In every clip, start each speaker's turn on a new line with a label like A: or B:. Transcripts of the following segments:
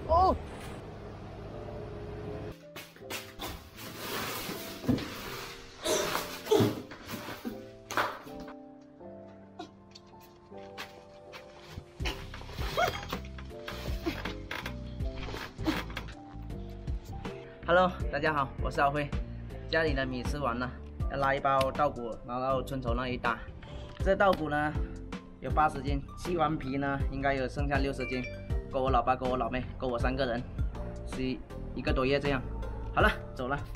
A: 哦。Hello， 大家好，我是阿辉。家里的米吃完了，要拉一包稻谷，拿到村头那里打。这稻谷呢有80斤，去完皮呢应该有剩下60斤，够我老爸，够我老妹，够我3个人，是1个多月这样。好了，走了。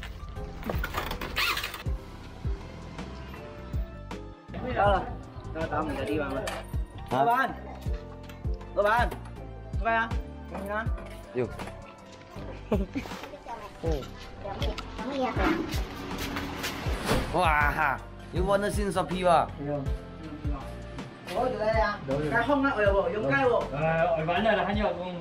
A: 到了，要打米的地方了。老板，老板，出来啊！行不行啊？
B: 有。哇哈！要揾得先10皮喎。
A: 我做咩呀？解空啦，我又用解喎。
C: 我完了，还要用。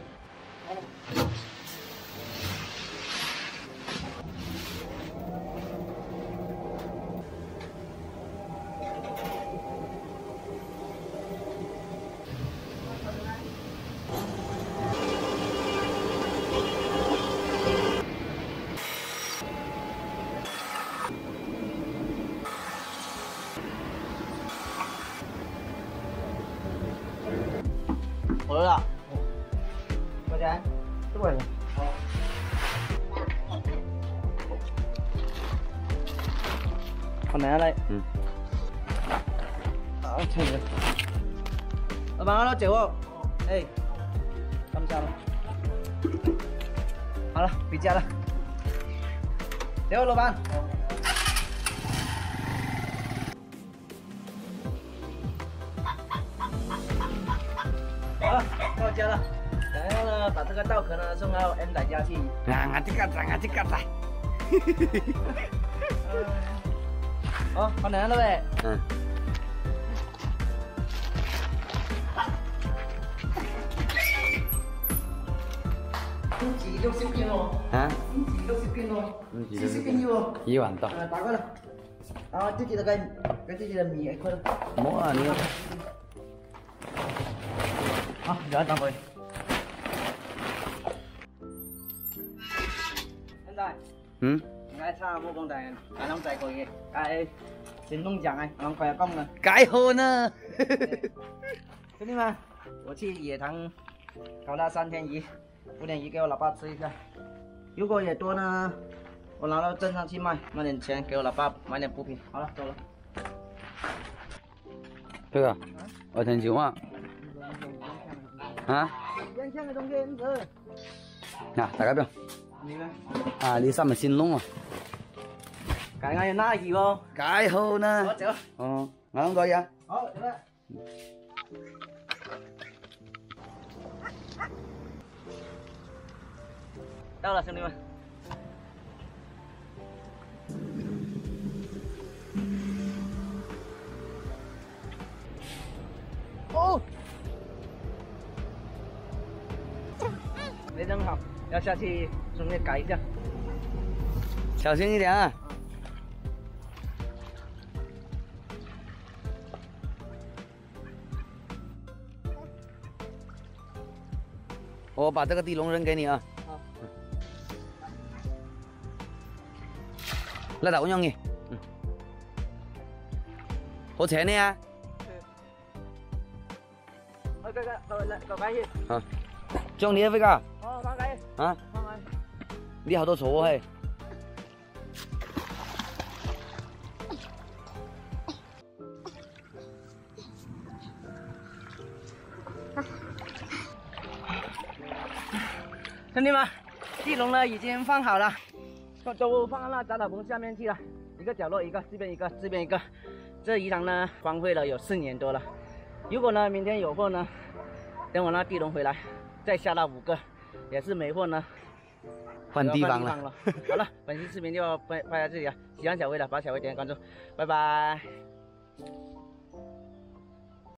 A: 好了，多少钱？4块钱。好难嘞。啊，这个。老板，我走哦。哎，刚下了。好了，回家了。走，老板。好了，到家了。然后呢，把这个稻壳呢送到 M 仔家去。哦，好难了呗。几60斤哦。
B: 啊？
A: 几60斤哦。70斤哟。
B: 1万多。
A: 打过来。然后自己的跟自己的米一块。
B: 冇啊你。
A: 好，有等佢。现在，我差冇講定，我諗仔個嘢，先弄獎啊，我快要講了。
B: 解好呢。
A: 兄弟們，我去野塘搞了3天魚，5點魚給我老爸吃一下。如果也多呢，我拿到鎮上去賣，賣點錢給我老爸買點補品。好了，走了。
B: 這個2千9啊。啊？
A: 兩千個東西唔得。
B: 嗱，大家表。
A: 你呢？
B: 啊，你三咪先弄啊？
A: 解我要拿魚喎。
B: 解好呢。
A: 我走。
B: 哦，我諗過呀。
A: 好，走了。到了，兄弟们。哦。没整好，要下去顺便改一下。
B: 小心一点啊！我把这个地笼扔给你啊。
A: 好。
B: 来打我用你。好钱呢啊？
A: 個解去。
B: 啊。將你一飛㗎。
A: 哦，講解。
B: 啊？
A: 講解。
B: 你好多草喎係。
A: 兄弟们，地笼呢已经放好了，都放到杂草棚下面去了，一个角落一个，这边一个，这边一个。这鱼塘呢荒废了有4年多了，如果呢明天有货呢，等我那地笼回来，再下到5个，也是没货呢，
B: 换地方了。
A: 好了，本期视频就要拍到这里了，喜欢小薇的把小薇点点关注，拜拜。